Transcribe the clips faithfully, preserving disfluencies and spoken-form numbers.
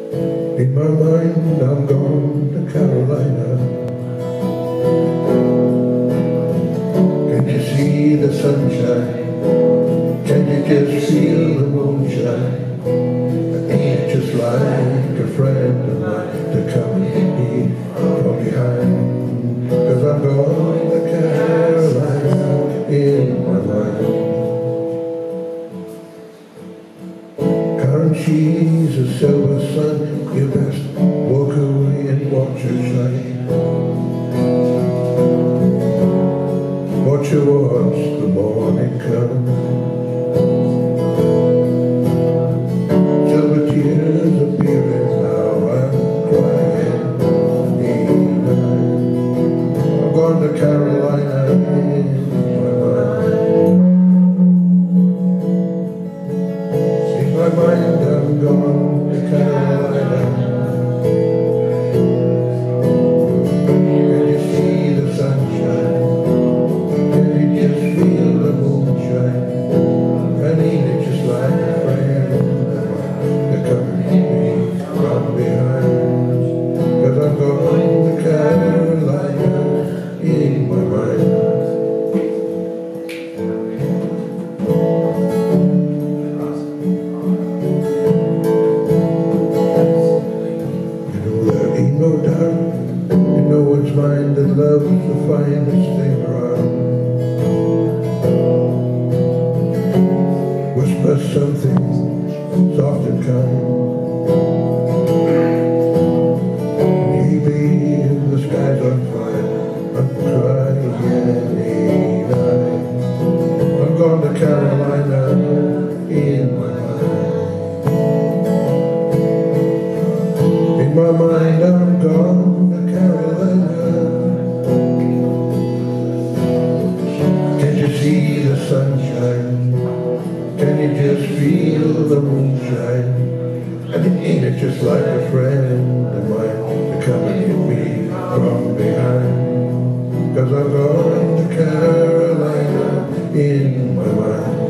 In my mind, I'm gone to Carolina. Can you see the sunshine? Can you just feel the moonshine? Ain't it just like a friend of mine to come me from behind? Cause I'm gone to Carolina in my mind. Current she's a silver sun, you best walk away and watch her shine. Watch her watch the morning come. Silver tears appearing now, I'm crying. I'm going to Carolina in my mind. In my mind I'm going to Carolina. Can you see the sunshine? Can you just feel the moonshine? I need it just like a friend to come me from behind. Cause I'm going to Carolina in my mind. No doubt, in no one's mind that love is the finest thing around. Whisper something soft and kind. Maybe the sky's on fire, I'm crying night. I'm going to Carolina in my mind. In my mind I'm gone to Carolina. Can you see the sunshine? Can you just feel the moonshine? And ain't it just like a friend of mine to come and hit me from behind? Cause I'm gone to Carolina in my mind.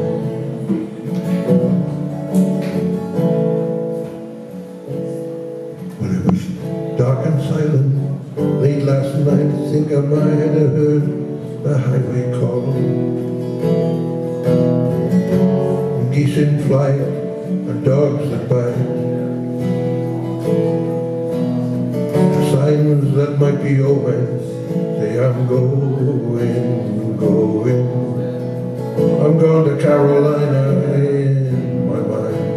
When it was dark and silent, late last night, I think I might have heard the highway call. Geese in flight, and dogs that bite. The signs that might be open, say I'm going, going. I'm going to Carolina in my mind.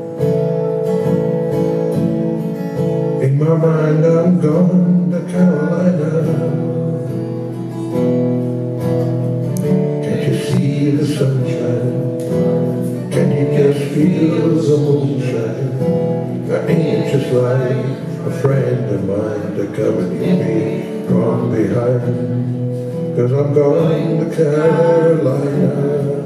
In my mind I'm gone to Carolina. Can't you see the sunshine? Can you just feel the moonshine? I ain't just like a friend of mine to come and hit me from behind. Cause I'm going to Carolina